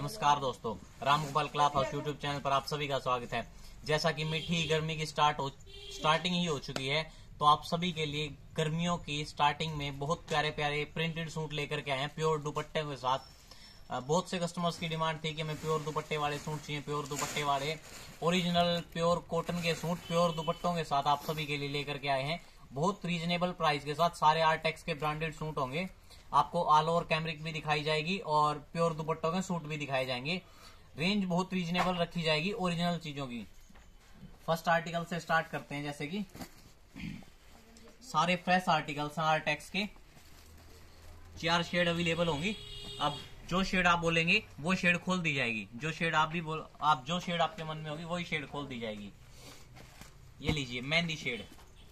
नमस्कार दोस्तों, Ramgopal cloth house YouTube channel पर आप सभी का स्वागत है। जैसा कि मीठी गर्मी की स्टार्टिंग ही हो चुकी है, तो आप सभी के लिए गर्मियों की स्टार्टिंग में बहुत प्यारे प्यारे प्रिंटेड सूट लेकर के आए हैं प्योर दुपट्टे के साथ। बहुत से कस्टमर्स की डिमांड थी कि हमें प्योर दुपट्टे वाले सूट चाहिए, प्योर दुपट्टे वाले ओरिजिनल प्योर कॉटन के सूट प्योर दुपट्टों के साथ आप सभी के लिए लेकर के आए हैं। बहुत रीजनेबल प्राइस के साथ सारे आर्टेक्स के ब्रांडेड सूट होंगे। आपको ऑल ओवर कैमरिक भी दिखाई जाएगी और प्योर दुपट्टों के सूट भी दिखाए जाएंगे। रेंज बहुत रीजनेबल रखी जाएगी ओरिजिनल चीजों की। फर्स्ट आर्टिकल से स्टार्ट करते हैं। जैसे कि सारे फ्रेश आर्टिकल्स हैं आर्टेक्स के। 4 शेड अवेलेबल होंगी। अब जो शेड आप बोलेंगे वो शेड खोल दी जाएगी। जो शेड जो शेड आपके मन में होगी वही शेड खोल दी जाएगी। ये लीजिए मेहंदी शेड,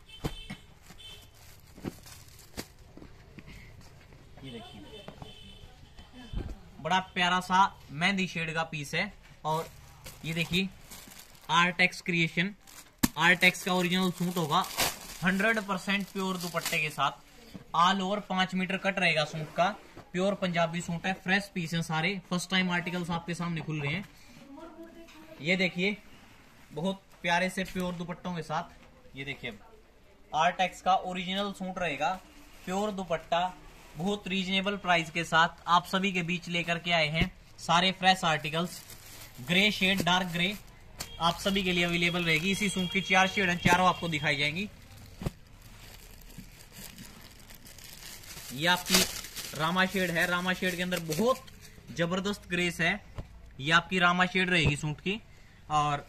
ये देखिए बड़ा प्यारा सा मेहंदी शेड का पीस है। और ये देखिए आर्टेक्स क्रिएशन, आर्टेक्स का ओरिजिनल सूट होगा 100% प्योर दुपट्टे के साथ। ऑल ओवर 5 मीटर कट रहेगा सूट का। प्योर पंजाबी सूट है, फ्रेश पीस है सारे। फर्स्ट टाइम आर्टिकल्स आपके सामने खुल रहे हैं। ये देखिए बहुत प्यारे से प्योर दुपट्टों के साथ। ये देखिए आर्टेक्स का ओरिजिनल सूट रहेगा, प्योर दुपट्टा, बहुत रीजनेबल प्राइस के साथ आप सभी के बीच लेकर के आए हैं। सारे fresh articles. Grey shade, dark grey आप सभी के लिए अवेलेबल रहेगी। इसी सूट की 4 शेड हैं, चारों आपको दिखाई जाएंगी। ये आपकी रामा शेड है। रामा शेड के अंदर बहुत जबरदस्त ग्रेस है। ये आपकी रामा शेड रहेगी सूट की। और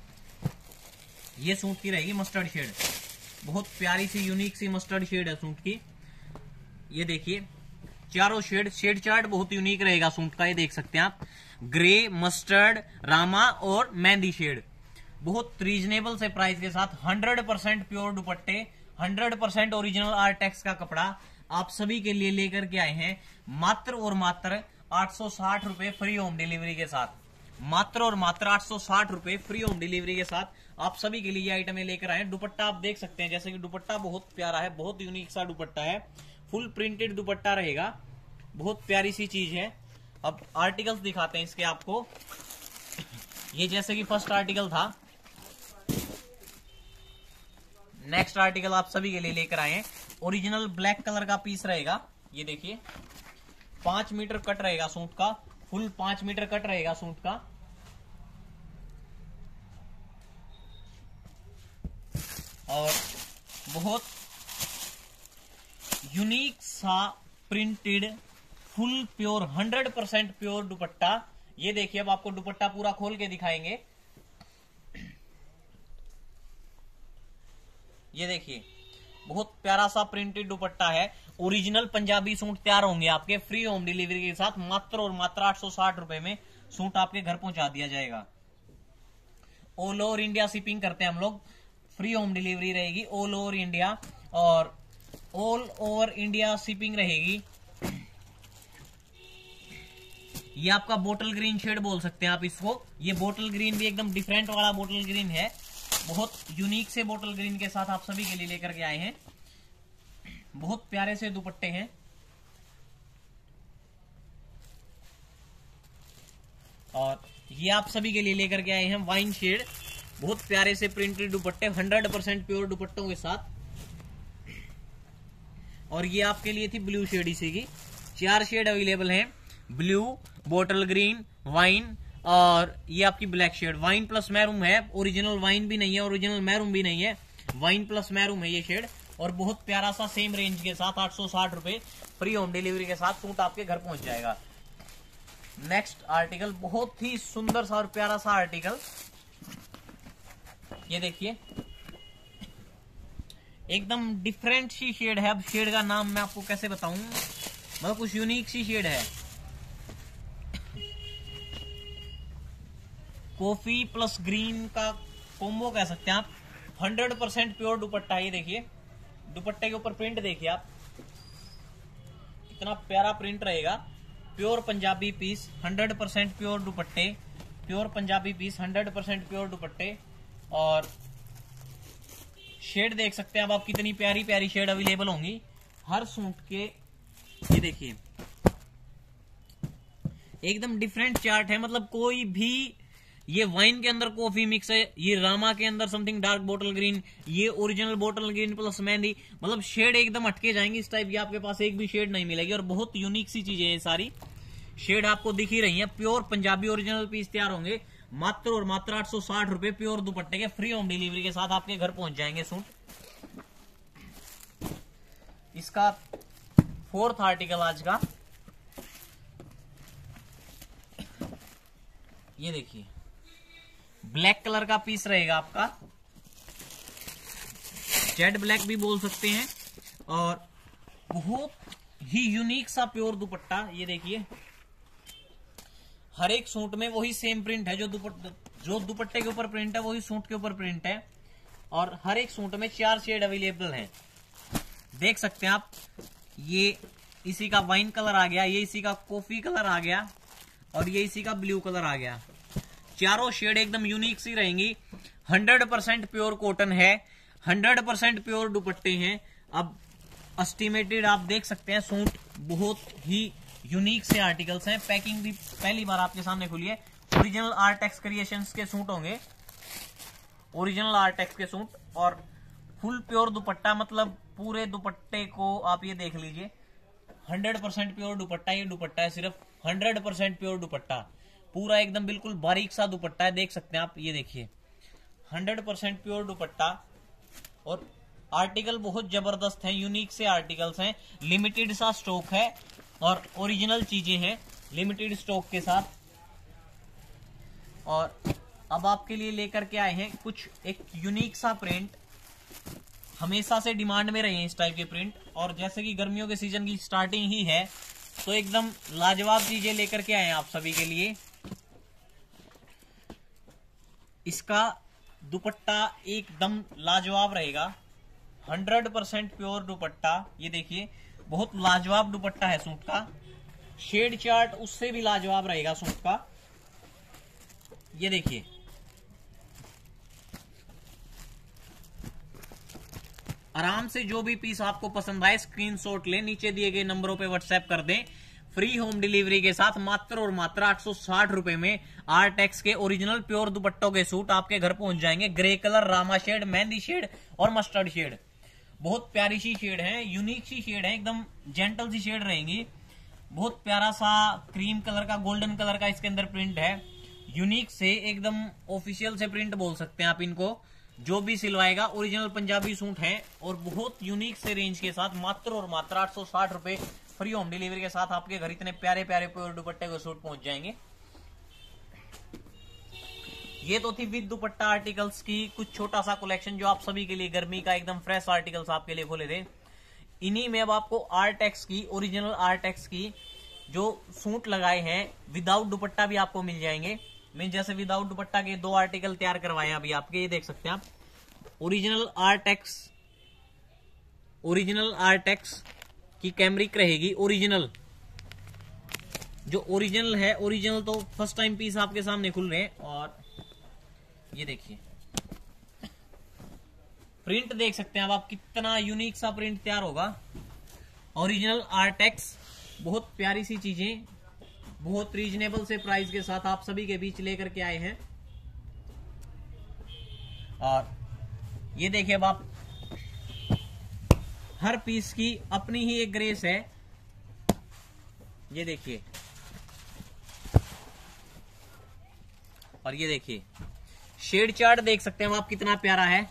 ये सूट की रहेगी मस्टर्ड शेड। बहुत प्यारी सी यूनिक सी मस्टर्ड शेड है सूट की। ये देखिए चारों शेड चार्ट बहुत यूनिक रहेगा सूट का। ये देख सकते हैं आप, ग्रे, मस्टर्ड, रामा और मेहंदी शेड। बहुत रीजनेबल से प्राइस के साथ 100% प्योर दुपट्टे, 100% ओरिजिनल आर्टेक्स का कपड़ा आप सभी के लिए लेकर के आए हैं। मात्र और मात्र 860 रुपए फ्री होम डिलीवरी के साथ। मात्र और मात्र 860 रुपए फ्री होम डिलीवरी के साथ आप सभी के लिए ये आइटमें लेकर आए हैं। दुपट्टा आप देख सकते हैं, जैसे कि दुपट्टा बहुत प्यारा है, बहुत यूनिक सा दुपट्टा है। फुल प्रिंटेड दुपट्टा रहेगा, बहुत प्यारी सी चीज है। अब आर्टिकल्स दिखाते हैं इसके आपको। ये जैसे कि फर्स्ट आर्टिकल था, नेक्स्ट आर्टिकल आप सभी के लिए लेकर आए हैं। ओरिजिनल ब्लैक कलर का पीस रहेगा। ये देखिए 5 मीटर कट रहेगा सूट का, फुल 5 मीटर कट रहेगा सूट का। और बहुत यूनिक सा printed full pure 100% pure dupatta. ये देखिए अब आपको दुपट्टा पूरा खोल के दिखाएंगे। ये देखिए बहुत प्यारा सा प्रिंटेड दुपट्टा है। ओरिजिनल पंजाबी सूट तैयार होंगे आपके फ्री होम डिलीवरी के साथ। मात्र और मात्र 860 रुपए में सूट आपके घर पहुंचा दिया जाएगा। ऑल ओवर इंडिया शिपिंग करते हैं हम लोग। फ्री होम डिलीवरी रहेगी ऑल ओवर इंडिया, और ऑल ओवर इंडिया शिपिंग रहेगी। ये आपका बोटल ग्रीन शेड बोल सकते हैं आप इसको। ये बोटल ग्रीन भी एकदम डिफरेंट वाला बोटल ग्रीन है। बहुत यूनिक से बोटल ग्रीन के साथ आप सभी के लिए लेकर के आए हैं। बहुत प्यारे से दुपट्टे हैं। और ये आप सभी के लिए लेकर के आए हैं वाइन शेड। बहुत प्यारे से प्रिंटेड दुपट्टे 100% प्योर दुपट्टों के साथ। और ये आपके लिए थी ब्लू शेड। इसी की 4 शेड अवेलेबल हैं, ब्लू, बोटल ग्रीन, वाइन और ये आपकी black shade. Wine plus maroon है, ओरिजिनल वाइन भी नहीं है, ओरिजिनल मैरूम भी नहीं है, वाइन प्लस मैरूम है ये शेड। और बहुत प्यारा सा सेम रेंज के साथ 860 रुपए फ्री होम डिलीवरी के साथ सूट आपके घर पहुंच जाएगा। नेक्स्ट आर्टिकल बहुत ही सुंदर सा और प्यारा सा आर्टिकल। ये देखिए एकदम डिफरेंट सी शेड है। अब शेड का नाम मैं आपको कैसे बताऊं, मतलब कुछ यूनिक सी शेड है। कॉफी प्लस ग्रीन का कॉम्बो कह सकते हैं आप। 100% प्योर दुपट्टा। ये देखिए दुपट्टे के ऊपर प्रिंट देखिए आप, कितना प्यारा प्रिंट रहेगा। प्योर पंजाबी पीस, 100% प्योर दुपट्टे, प्योर पंजाबी पीस, 100% प्योर दुपट्टे। और शेड देख सकते हैं अब आप, कितनी प्यारी प्यारी शेड अवेलेबल होंगी हर सूट के। ये देखिए एकदम डिफरेंट चार्ट है, मतलब कोई भी, ये वाइन के अंदर कॉफी मिक्स है, ये रामा के अंदर समथिंग डार्क बोटल ग्रीन, ये ओरिजिनल बोटल ग्रीन प्लस मेहंदी, मतलब शेड एकदम हटके जाएंगे इस टाइप की, आपके पास एक भी शेड नहीं मिलेगी। और बहुत यूनिक सी चीजें हैं, सारी शेड आपको दिख ही रही है। प्योर पंजाबी ओरिजिनल पीस तैयार होंगे मात्र और मात्र 860 रुपए प्योर दुपट्टे के, फ्री होम डिलीवरी के साथ आपके घर पहुंच जाएंगे सूट। इसका फोर्थ आर्टिकल आज का, ये देखिए ब्लैक कलर का पीस रहेगा आपका, जेड ब्लैक भी बोल सकते हैं, और बहुत ही यूनिक सा प्योर दुपट्टा। ये देखिए हर एक सूट में वही सेम प्रिंट है, जो दुपट्टे के ऊपर प्रिंट है वही सूट के ऊपर प्रिंट है, और हर एक सूट में 4 शेड अवेलेबल हैं। देख सकते हैं आप, ये इसी का वाइन कलर आ गया, ये इसी का कॉफी कलर आ गया, और ये इसी का ब्लू कलर आ गया। चारों शेड एकदम यूनिक सी रहेंगी। 100% प्योर कॉटन है, 100% प्योर दुपट्टे हैं। अब एस्टिमेटेड आप देख सकते हैं, सूट बहुत ही यूनिक से आर्टिकल्स हैं। पैकिंग भी पहली बार आपके सामने खुली है। ओरिजिनल आर्टेक्स क्रिएशंस के सूट होंगे, ओरिजिनल आर्टेक्स के सूट, और फुल प्योर दुपट्टा, मतलब पूरे दुपट्टे को आप ये देख लीजिए, 100% प्योर दुपट्टा। ये दुपट्टा है सिर्फ 100% प्योर दुपट्टा, पूरा एकदम बिल्कुल बारीक सा दुपट्टा है। देख सकते हैं आप, ये देखिए 100% प्योर दुपट्टा, और आर्टिकल बहुत जबरदस्त है, यूनिक से आर्टिकल्स हैं। लिमिटेड सा स्टॉक है और ओरिजिनल चीजें हैं लिमिटेड स्टॉक के साथ। और अब आपके लिए लेकर के आए हैं कुछ एक यूनिक सा प्रिंट, हमेशा से डिमांड में रहे हैं इस टाइप के प्रिंट, और जैसे कि गर्मियों के सीजन की स्टार्टिंग ही है तो एकदम लाजवाब चीजें लेकर के आए हैं आप सभी के लिए। इसका दुपट्टा एकदम लाजवाब रहेगा, 100% प्योर दुपट्टा। ये देखिए बहुत लाजवाब दुपट्टा है सूट का, शेड चार्ट उससे भी लाजवाब रहेगा सूट का। ये देखिए आराम से जो भी पीस आपको पसंद आए स्क्रीनशॉट लें, नीचे दिए गए नंबरों पे व्हाट्सएप कर दें, फ्री होम डिलीवरी के साथ मात्र और मात्र 860 रुपए में आर्टेक्स के ओरिजिनल प्योर दुपट्टों के सूट आपके घर पहुंच जाएंगे। ग्रे कलर, रामा शेड, मेहंदी शेड और मस्टर्ड शेड, बहुत प्यारी सी शेड है, यूनिक सी शेड है, एकदम जेंटल सी शेड रहेंगी। बहुत प्यारा सा क्रीम कलर का, गोल्डन कलर का इसके अंदर प्रिंट है, यूनिक से एकदम ऑफिशियल से प्रिंट बोल सकते हैं आप इनको। जो भी सिलवाएगा ओरिजिनल पंजाबी सूट है, और बहुत यूनिक से रेंज के साथ मात्र और मात्र 860 रुपए फ्री होम डिलीवरी के साथ आपके घर इतने प्यारे प्यारे प्योर दुपट्टे के सूट पहुंच जाएंगे। ये तो थी विद दुपट्टा आर्टिकल्स की कुछ छोटा सा कलेक्शन, जो आप सभी के लिए गर्मी का एकदम फ्रेश आर्टिकल्स आपके लिए खोले थे। इन्हीं में अब आपको आर्टेक्स की, ओरिजिनल आर्टेक्स की जो सूट लगाए हैं विदाउट दुपट्टा भी आपको मिल जाएंगे। मैं जैसे विदाउट दुपट्टा के 2 आर्टिकल तैयार करवाए अभी आपके, ये देख सकते हैं आप। ओरिजिनल आर्टेक्स की कैमरिक रहेगी, ओरिजिनल जो ओरिजिनल है, ओरिजिनल तो फर्स्ट टाइम पीस आपके सामने खुल रहे हैं। और ये देखिए प्रिंट देख सकते हैं अब आप, कितना यूनिक सा प्रिंट तैयार होगा। ओरिजिनल आर्टेक्स, बहुत प्यारी सी चीजें बहुत रीजनेबल से प्राइस के साथ आप सभी के बीच लेकर के आए हैं। और ये देखिए अब आप, हर पीस की अपनी ही एक ग्रेस है। ये देखिए, और ये देखिए शेड चार्ट देख सकते हैं आप कितना प्यारा है।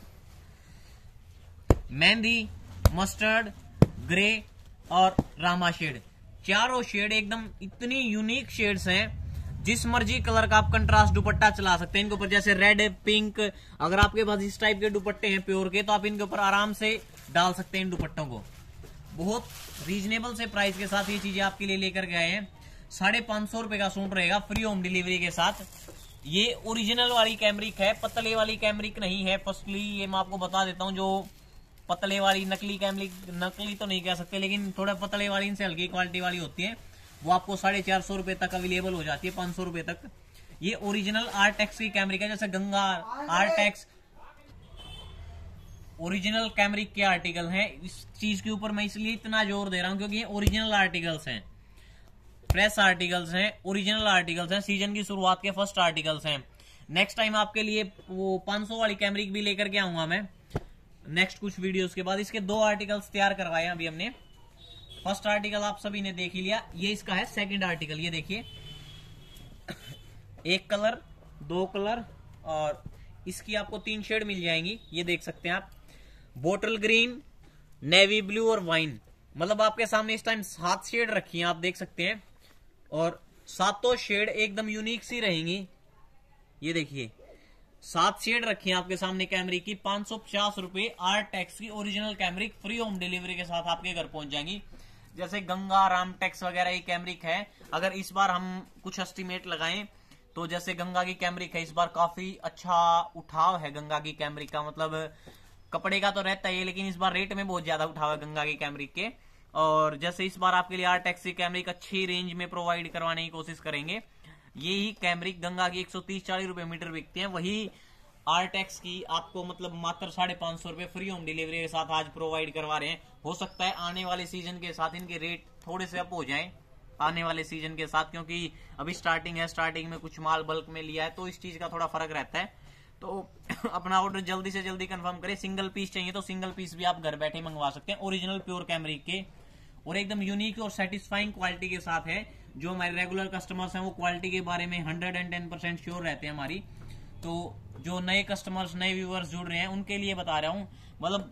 मेहंदी, मस्टर्ड, ग्रे और रामा शेड, चारों शेड एकदम इतनी यूनिक शेड्स हैं। जिस मर्जी कलर का आप कंट्रास्ट दुपट्टा चला सकते हैं इनके ऊपर, जैसे रेड, पिंक। अगर आपके पास इस टाइप के दुपट्टे हैं प्योर के, तो आप इनके ऊपर आराम से डाल सकते हैं इन दुपट्टों को। बहुत रीजनेबल से प्राइस के साथ ये चीजें आपके लिए लेकर गए हैं। 550 रुपए का सूट रहेगा फ्री होम डिलीवरी के साथ। ये ओरिजिनल वाली कैमरिक है, पतले वाली कैमरिक नहीं है। फर्स्टली ये मैं आपको बता देता हूँ, जो पतले वाली नकली कैमरिक, नकली तो नहीं कह सकते, लेकिन थोड़ा पतले वाली इनसे हल्की क्वालिटी वाली होती है, वो आपको 450 रुपए तक अवेलेबल हो जाती है, 500 रुपए तक। ये ओरिजिनल आर्टेक्स की कैमरिक है, जैसे गंगा, आर्टेक्स ओरिजिनल कैमरिक के आर्टिकल हैं। इस चीज के ऊपर मैं इसलिए इतना जोर दे रहा हूं क्योंकि ये ओरिजिनल आर्टिकल्स हैं। फ्रेश आर्टिकल्स हैं, ओरिजिनल आर्टिकल्स हैं, सीजन की शुरुआत के फर्स्ट आर्टिकल्स हैं। नेक्स्ट टाइम आपके लिए वो 500 वाली कैमरिक भी लेकर के आऊंगा मैं नेक्स्ट कुछ वीडियोस के बाद। इसके 2 आर्टिकल्स तैयार करवाए अभी हमने। फर्स्ट आर्टिकल आप सभी ने देख ही लिया, ये इसका है। सेकंड आर्टिकल ये देखिए, 1 कलर, 2 कलर और इसकी आपको 3 शेड मिल जाएंगी। ये देख सकते हैं आप, बोटल ग्रीन, नेवी ब्लू और वाइन। मतलब आपके सामने इस टाइम 7 शेड रखी हैं, आप देख सकते हैं, और 7 शेड एकदम यूनिक सी रहेंगी। ये देखिए 7 शेड रखी हैं आपके सामने कैमरिक की। 550 रुपए आर्ट टैक्स की original cambric free home delivery के साथ आपके घर पहुंच जाएंगी। जैसे गंगा राम टैक्स वगैरह ये कैमरिक है, अगर इस बार हम कुछ एस्टिमेट लगाएं तो जैसे गंगा की कैमरिक है, इस बार काफी अच्छा उठाव है गंगा की कैमरिक का। मतलब कपड़े का तो रहता है लेकिन इस बार रेट में बहुत ज्यादा उठाव है गंगा की कैमरिक के। और जैसे इस बार आपके लिए आर्ट टैक्स की कैमरिक अच्छी रेंज में प्रोवाइड करवाने की कोशिश करेंगे। यही कैमरिक गंगा की 130-40 रुपए मीटर बिकती है, वही आरटेक्स की आपको मतलब मात्र 550 रुपए फ्री होम डिलीवरी के साथ आज प्रोवाइड करवा रहे हैं। हो सकता है आने वाले सीजन के साथ इनके रेट थोड़े से अप हो जाएं आने वाले सीजन के साथ, क्योंकि अभी स्टार्टिंग है, स्टार्टिंग में कुछ माल बल्क में लिया है तो इस चीज का थोड़ा फर्क रहता है। तो अपना ऑर्डर जल्दी से जल्दी कंफर्म करें। सिंगल पीस चाहिए तो सिंगल पीस भी आप घर बैठे मंगवा सकते हैं, ओरिजिनल प्योर कैमरिक के और एकदम यूनिक और सेटिस्फाइंग क्वालिटी के साथ है। जो हमारे रेगुलर कस्टमर्स हैं वो क्वालिटी के बारे में 110% श्योर रहते हैं हमारी। तो जो नए कस्टमर्स, नए व्यूअर्स जुड़ रहे हैं उनके लिए बता रहा हूँ, मतलब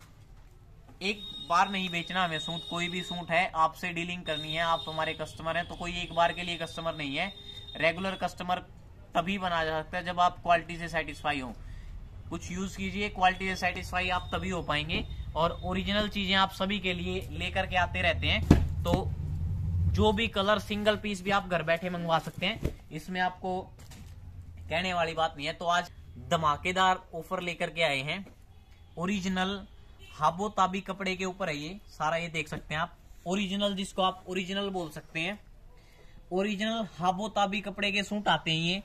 एक बार नहीं बेचना हमें सूट। कोई भी सूट है आपसे डीलिंग करनी है, आप हमारे कस्टमर हैं तो कोई एक बार के लिए कस्टमर नहीं है। रेगुलर कस्टमर तभी बना जा सकता है जब आप क्वालिटी से सेटिस्फाई हो। कुछ यूज कीजिए, क्वालिटी से सेटिस्फाई आप तभी हो पाएंगे। और ओरिजिनल चीजें आप सभी के लिए लेकर के आते रहते हैं। तो जो भी कलर सिंगल पीस भी आप घर बैठे मंगवा सकते हैं, इसमें आपको कहने वाली बात नहीं है। तो आज धमाकेदार ऑफर लेकर के आए हैं। ओरिजिनल हाबो ताबी कपड़े के ऊपर है ये सारा, ये देख सकते हैं आप। ओरिजिनल, जिसको आप ओरिजिनल बोल सकते हैं, ओरिजिनल हाबो ताबी कपड़े के सूट आते हैं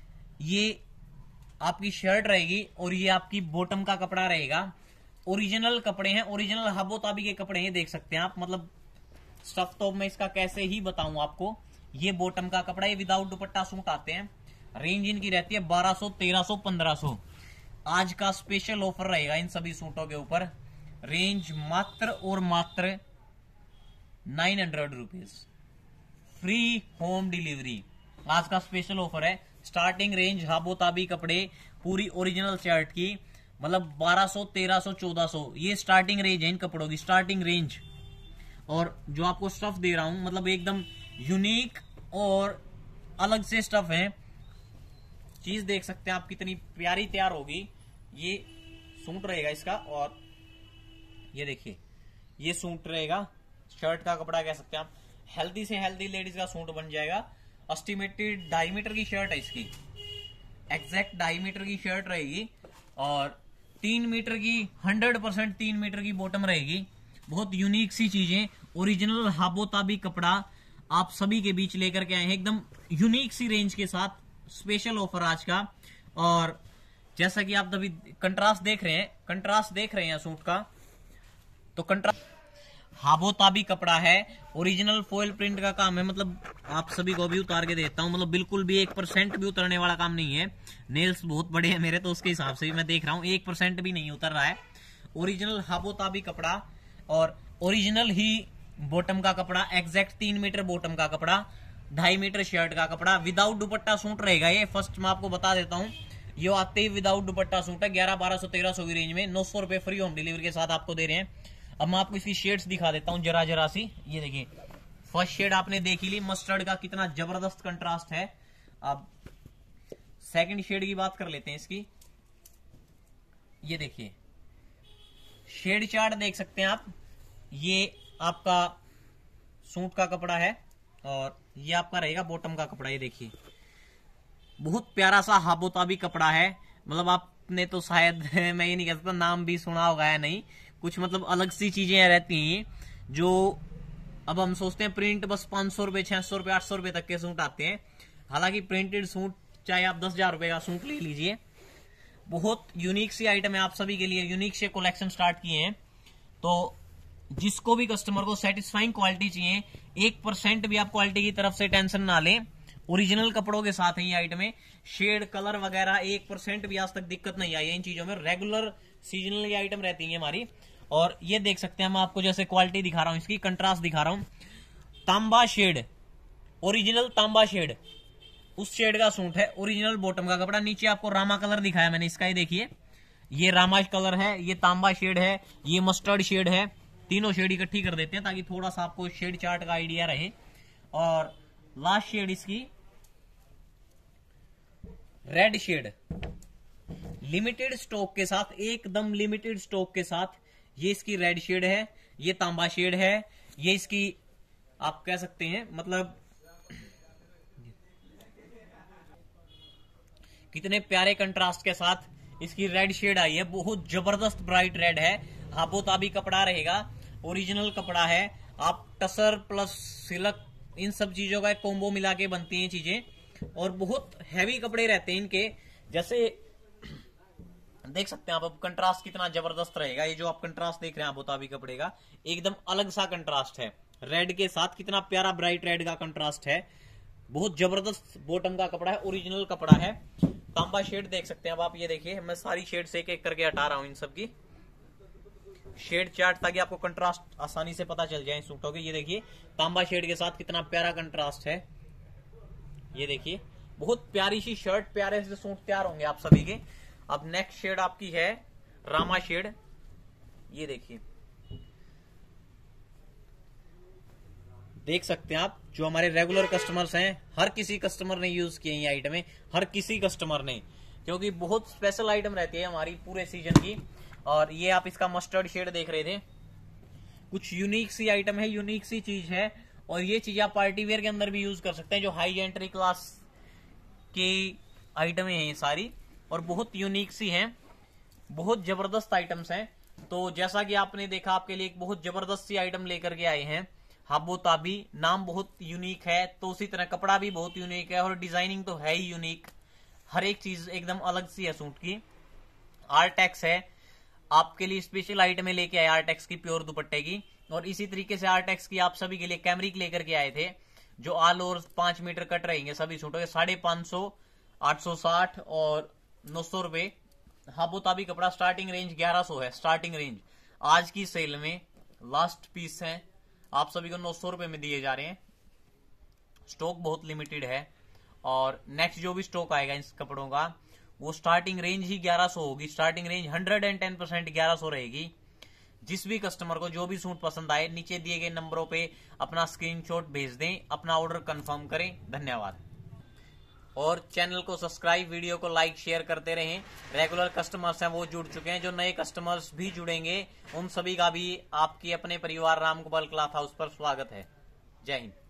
ये आपकी शर्ट रहेगी और ये आपकी बॉटम का कपड़ा रहेगा। ओरिजिनल कपड़े हैं, ओरिजिनल हाबो ताबी के कपड़े हैं, देख सकते हैं आप। मतलब स्टफ तो मैं इसका कैसे ही बताऊं आपको। ये बॉटम का कपड़ा, ये विदाउट दुपट्टा सूट आते हैं। रेंज इनकी रहती है 1200, 1300, 1500। आज का स्पेशल ऑफर रहेगा इन सभी सूटों के ऊपर। रेंज मात्र और मात्र 900 रुपीज, फ्री होम डिलीवरी। आज का स्पेशल ऑफर है। स्टार्टिंग रेंज हाबो ताबी कपड़े पूरी ओरिजिनल शर्ट की, मतलब 1200, 1300, 1400 ये स्टार्टिंग रेंज है इन कपड़ों की, स्टार्टिंग रेंज। और जो आपको स्टफ दे रहा हूं मतलब एकदम यूनिक और अलग से स्टफ है। चीज देख सकते हैं आप कितनी प्यारी तैयार होगी। ये सूट रहेगा इसका, और ये देखिए ये सूट रहेगा, शर्ट का कपड़ा कह सकते हैं आप। हेल्दी से हेल्दी लेडीज का सूट बन जाएगा। एस्टिमेटेड 2.5 मीटर की शर्ट है इसकी, एग्जैक्ट 2.5 मीटर की शर्ट रहेगी और 3 मीटर की 100% 3 मीटर की बॉटम रहेगी। बहुत यूनिक सी चीजें, ओरिजिनल हाबो ताबी कपड़ा आप सभी के बीच लेकर के आए हैं एकदम यूनिक सी रेंज के साथ। स्पेशल ऑफर आज का। और जैसा कि आप अभी कंट्रास्ट देख रहे हैं सूट का, तो कंट्रास्ट हाबो ताबी कपड़ा है, ओरिजिनल फॉयल प्रिंट का काम है। मतलब आप सभी को भी उतार के देता हूं, मतलब बिल्कुल भी 1% भी उतरने वाला काम नहीं है। नेल्स बहुत बड़े हैं मेरे, तो उसके हिसाब से भी मैं देख रहा हूं 1% भी नहीं उतर रहा है। ओरिजिनल हाबो ताबी कपड़ा और ओरिजिनल ही बॉटम का कपड़ा, एग्जैक्ट 3 मीटर बॉटम का कपड़ा, 2.5 मीटर शर्ट का कपड़ा, विदाउट दुपट्टा सूट रहेगा ये। फर्स्ट मैं आपको बता देता हूं, ये आते ही विदाउट दुपट्टा सूट है। 1100, 1200, 1300 की रेंज में 900 रुपए फ्री होम डिलीवरी के साथ आपको दे रहे हैं। अब मैं आपको इसकी शेड्स दिखा देता हूं जरा सी। ये देखिए फर्स्ट शेड आपने देख ही ली, मस्टर्ड का कितना जबरदस्त कंट्रास्ट है। अब सेकंड शेड की बात कर लेते हैं इसकी। ये देखिए शेड चार्ट देख सकते हैं आप। ये आपका सूट का कपड़ा है और ये आपका रहेगा बॉटम का कपड़ा। ये देखिए बहुत प्यारा सा हाबो ताबी कपड़ा है। मतलब आपने तो शायद मैं ये नहीं कह सकता नाम भी सुना होगा या नहीं, कुछ मतलब अलग सी चीजें रहती हैं जो अब हम सोचते हैं प्रिंट बस 500 रुपए, 600 रुपए, 800 रुपए तक के सूट आते हैं। हालांकि प्रिंटेड सूट चाहे आप 10,000 रुपए का सूट ले लीजिए। बहुत यूनिक सी आइटम है, आप सभी के लिए यूनिक से कलेक्शन स्टार्ट किए हैं। तो जिसको भी कस्टमर को सेटिस्फाइंग क्वालिटी चाहिए, 1% भी आप क्वालिटी की तरफ से टेंशन ना लें, ओरिजिनल कपड़ों के साथ है ये आइटमें। शेड कलर वगैरह 1% भी आज तक दिक्कत नहीं आई है इन चीजों में। रेगुलर सीजनल ये आइटम रहती है हमारी। और ये देख सकते हैं, मैं आपको जैसे क्वालिटी दिखा रहा हूं, इसकी कंट्रास्ट दिखा रहा हूं। तांबा शेड, ओरिजिनल तांबा शेड, उस शेड का सूट है, ओरिजिनल बॉटम का कपड़ा। नीचे आपको रामा कलर दिखाया मैंने इसका, ये देखिए, ये रामा कलर है, ये तांबा शेड है, ये मस्टर्ड शेड है। तीनों शेड इकट्ठी कर देते हैं ताकि थोड़ा सा आपको शेड चार्ट का आइडिया रहे। और लास्ट शेड इसकी रेड शेड, लिमिटेड स्टॉक के साथ, एकदम लिमिटेड स्टॉक के साथ ये इसकी रेड शेड है, ये तांबा शेड है, ये इसकी आप कह सकते हैं मतलब कितने प्यारे कंट्रास्ट के साथ इसकी रेड शेड आई है। बहुत जबरदस्त ब्राइट रेड है, हाबोताबी कपड़ा रहेगा, ओरिजिनल कपड़ा है। आप टसर प्लस सिल्क इन सब चीजों का एक कॉम्बो मिला के बनती हैं चीजें, और बहुत हैवी कपड़े रहते हैं इनके। जैसे देख सकते हैं आप, अब कंट्रास्ट कितना जबरदस्त रहेगा। ये जो आप कंट्रास्ट देख रहे हैं हाबोताबी कपड़े का, एकदम अलग सा कंट्रास्ट है रेड के साथ। कितना प्यारा ब्राइट रेड का कंट्रास्ट है, बहुत जबरदस्त बॉटम का कपड़ा है, ओरिजिनल कपड़ा है। तांबा शेड देख सकते हैं अब आप, ये देखिए, मैं सारी शेड से एक एक करके हटा रहा हूं इन सब की शेड चार्ट, ताकि आपको कंट्रास्ट आसानी से पता चल जाए सूटों के। ये देखिए, तांबा शेड के साथ कितना प्यारा कंट्रास्ट है। ये देखिए, बहुत प्यारी सी शर्ट, प्यारे से सूट तैयार होंगे आप सभी के। अब नेक्स्ट शेड आपकी है रामा शेड। ये देखिए, देख सकते हैं आप, जो हमारे रेगुलर कस्टमर्स हैं, हर किसी कस्टमर ने यूज किए ये आइटमें, हर किसी कस्टमर ने, क्योंकि बहुत स्पेशल आइटम रहती है हमारी पूरे सीजन की। और ये आप इसका मस्टर्ड शेड देख रहे थे, कुछ यूनिक सी आइटम है, यूनिक सी चीज है। और ये चीज आप पार्टी वेयर के अंदर भी यूज कर सकते हैं। जो हाई एंट्री क्लास की आइटमें हैं ये सारी, और बहुत यूनिक सी हैं, बहुत जबरदस्त आइटम्स हैं। तो जैसा कि आपने देखा, आपके लिए एक बहुत जबरदस्त सी आइटम लेकर के आए हैं। हाबोताबी नाम बहुत यूनिक है, तो उसी तरह कपड़ा भी बहुत यूनिक है, और डिजाइनिंग तो है ही यूनिक। हर एक चीज एकदम अलग सी है सूट की। आर्टेक्स है, आपके लिए स्पेशल आइटमें लेके आए आर्टेक्स की, प्योर दुपट्टे की। और इसी तरीके से आर्टेक्स की आप सभी के लिए कैमरिक लेकर के आए थे, जो ऑल ओवर 5 मीटर कट रहेंगे सभी सूटों के। 550, 860 और 900 रुपए। हाबोताबी कपड़ा स्टार्टिंग रेंज 1100 है, स्टार्टिंग रेंज। आज की सेल में लास्ट पीस है, आप सभी को 900 रुपए में दिए जा रहे हैं। स्टॉक बहुत लिमिटेड है, और नेक्स्ट जो भी स्टॉक आएगा इन कपड़ों का, वो स्टार्टिंग रेंज ही 1100 होगी। स्टार्टिंग रेंज 110% 1100 रहेगी। जिस भी कस्टमर को जो भी सूट पसंद आए, नीचे दिए गए नंबरों पे अपना स्क्रीनशॉट भेज दें, अपना ऑर्डर कंफर्म करें। धन्यवाद। और चैनल को सब्सक्राइब, वीडियो को लाइक शेयर करते रहें। रेगुलर कस्टमर्स हैं वो जुड़ चुके हैं, जो नए कस्टमर्स भी जुड़ेंगे, उन सभी का भी आपके अपने परिवार रामगोपाल क्लॉथ हाउस पर स्वागत है। जय हिंद।